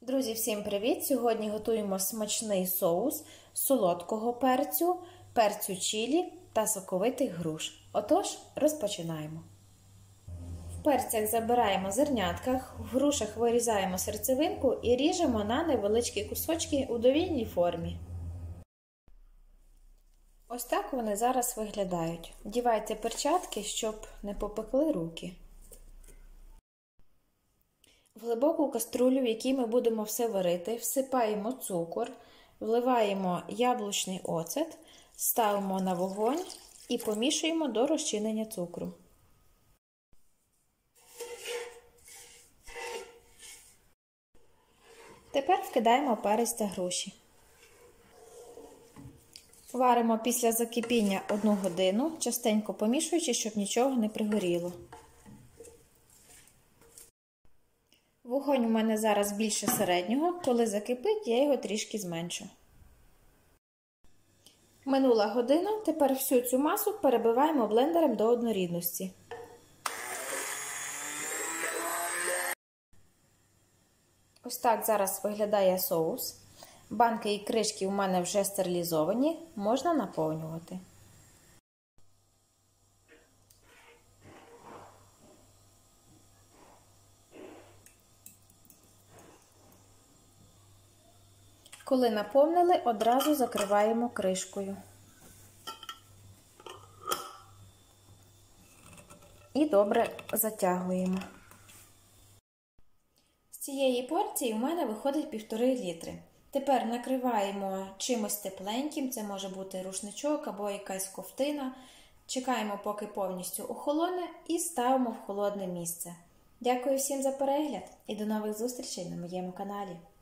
Друзі, всім привіт! Сьогодні готуємо смачний соус з солодкого перцю, перцю чилі та соковитих груш. Отож, розпочинаємо. В перцях забираємо зернятка, в грушах вирізаємо серцевинку і ріжемо на невеличкі кусочки у довільній формі. Ось так вони зараз виглядають. Вдівайте перчатки, щоб не попекли руки. В глибоку каструлю, в якій ми будемо все варити, всипаємо цукор, вливаємо яблучний оцет, ставимо на вогонь і помішуємо до розчинення цукру. Тепер вкидаємо перець та груші. Варимо після закипіння 1 годину, частенько помішуючи, щоб нічого не пригоріло. Вогонь у мене зараз більше середнього, коли закипить, я його трішки зменшу. Минула година, тепер всю цю масу перебиваємо блендером до однорідності. Ось так зараз виглядає соус. Банки і кришки у мене вже стерилізовані, можна наповнювати. Коли наповнили, одразу закриваємо кришкою. І добре затягуємо. З цієї порції у мене виходить 1,5 літри. Тепер накриваємо чимось тепленьким, це може бути рушничок або якась ковтина. Чекаємо, поки повністю охолоне, і ставимо в холодне місце. Дякую всім за перегляд і до нових зустрічей на моєму каналі.